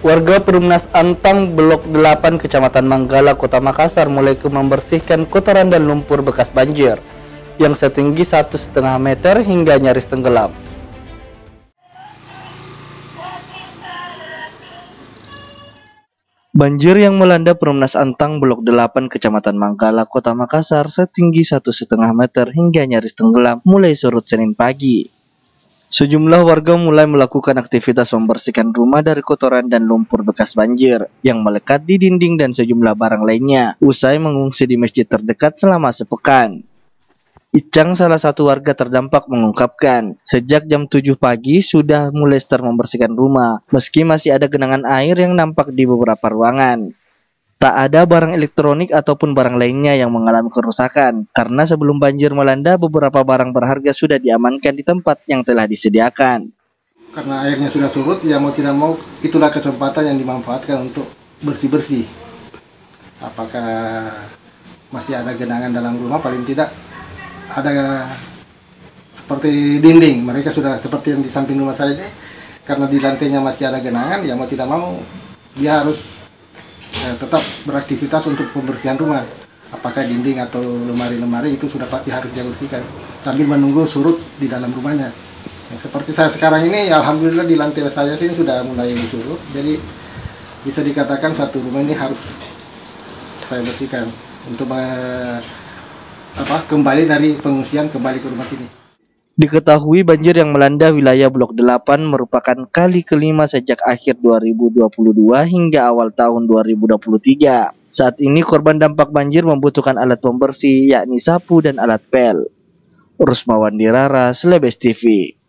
Warga Perumnas Antang Blok 8 Kecamatan Manggala, Kota Makassar mulai membersihkan kotoran dan lumpur bekas banjir yang setinggi 1,5 meter hingga nyaris tenggelam. Banjir yang melanda Perumnas Antang Blok 8 Kecamatan Manggala, Kota Makassar setinggi 1,5 meter hingga nyaris tenggelam mulai surut Senin pagi. Sejumlah warga mulai melakukan aktivitas membersihkan rumah dari kotoran dan lumpur bekas banjir yang melekat di dinding dan sejumlah barang lainnya usai mengungsi di masjid terdekat selama sepekan. Icang, salah satu warga terdampak, mengungkapkan sejak jam 7 pagi sudah mulai start membersihkan rumah meski masih ada genangan air yang nampak di beberapa ruangan. Tak ada barang elektronik ataupun barang lainnya yang mengalami kerusakan karena sebelum banjir melanda beberapa barang berharga sudah diamankan di tempat yang telah disediakan. Karena airnya sudah surut, ya mau tidak mau itulah kesempatan yang dimanfaatkan untuk bersih-bersih. Apakah masih ada genangan dalam rumah, paling tidak ada seperti dinding. Mereka sudah seperti yang di samping rumah saya ini, karena di lantainya masih ada genangan, ya mau tidak mau dia harus tetap beraktivitas untuk pembersihan rumah. Apakah dinding atau lemari-lemari itu sudah pasti harus dibersihkan sambil menunggu surut di dalam rumahnya. Seperti saya sekarang ini, alhamdulillah di lantai saya sini sudah mulai surut. Jadi bisa dikatakan satu rumah ini harus saya bersihkan untuk kembali dari pengungsian kembali ke rumah sini. Diketahui banjir yang melanda wilayah Blok 8 merupakan kali kelima sejak akhir 2022 hingga awal tahun 2023. Saat ini korban dampak banjir membutuhkan alat pembersih yakni sapu dan alat pel. Rusmawan Dirara, Slebes TV.